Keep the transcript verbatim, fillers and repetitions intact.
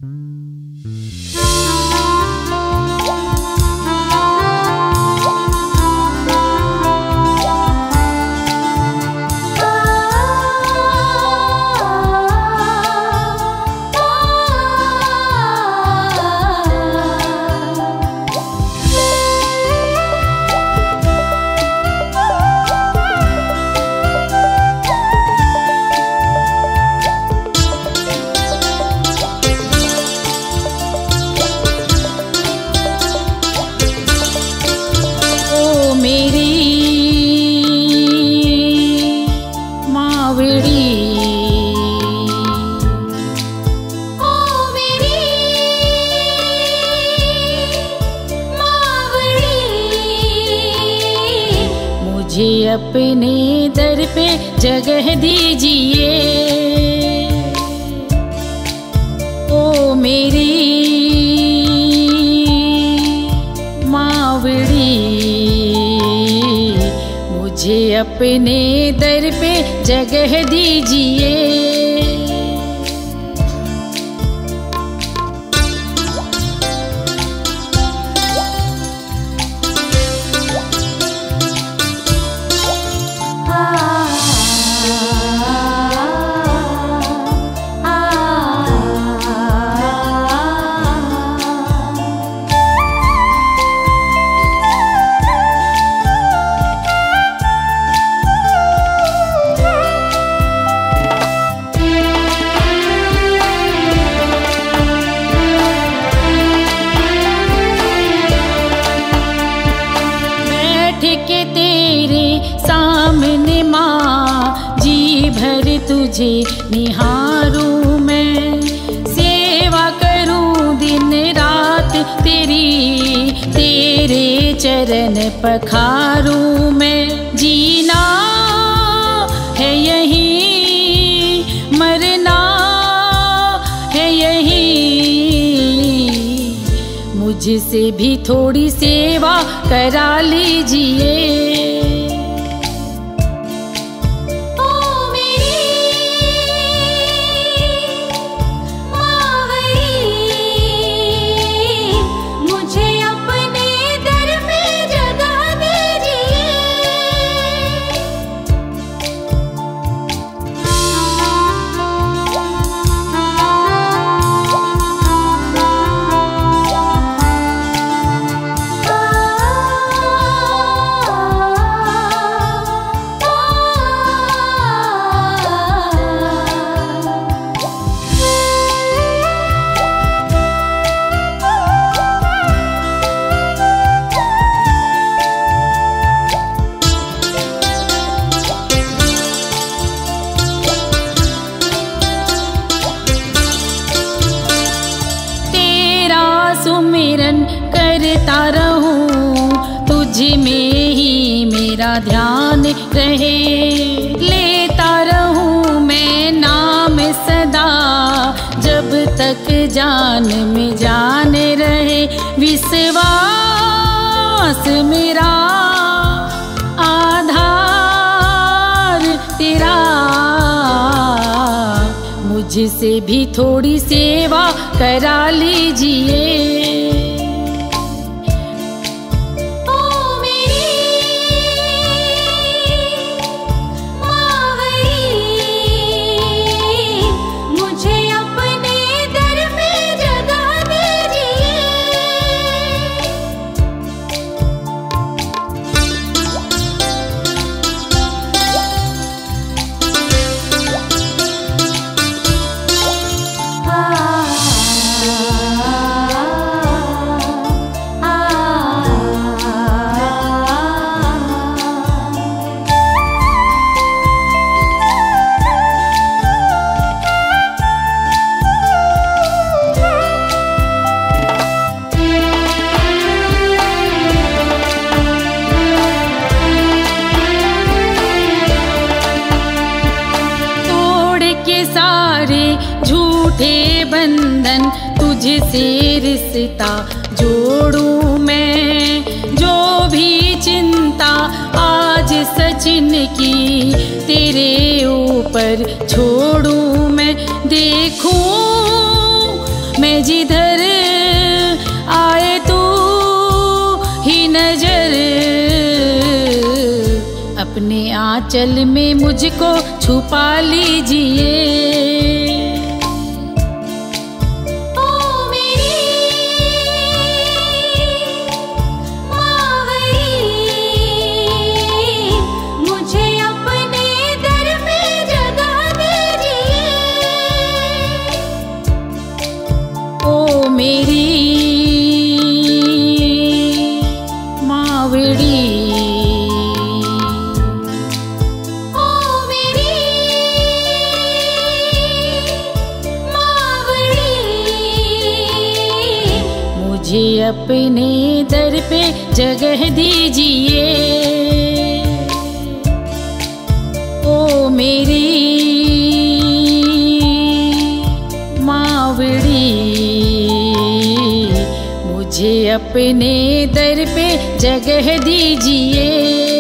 अपने दर पे जगह दीजिए, ओ मेरी मावड़ी, मुझे अपने दर पे जगह दीजिए। के तेरे सामने माँ जी भर तुझे निहारूं मैं, सेवा करूं दिन रात तेरी, तेरे चरण पखारूं मैं। जीना है यहीं, मरना है यहीं, मुझसे भी थोड़ी सेवा करा लीजिए। सुमिरन करता रहूं, तुझ में ही मेरा ध्यान रहे, लेता रहूं मैं नाम सदा, जब तक जान में जान रहे। विश्वास मेरा आधार तेरा, मुझसे भी थोड़ी सेवा करा लीजिए। झूठे बंधन तुझसे रिश्ता जोड़ूं मैं, जो भी चिंता आज सचिन की तेरे ऊपर छोड़ूं मैं। देखूं मैं जिधर आए तू ही नजर, अपने आंचल में मुझको छुपा लीजिए। मेरी मावड़ी, ओ मेरी मावड़ी, मुझे अपने दर पे जगह दीजिए। ओ मेरी मावड़ी, मुझे अपने दर पे जगह दीजिए।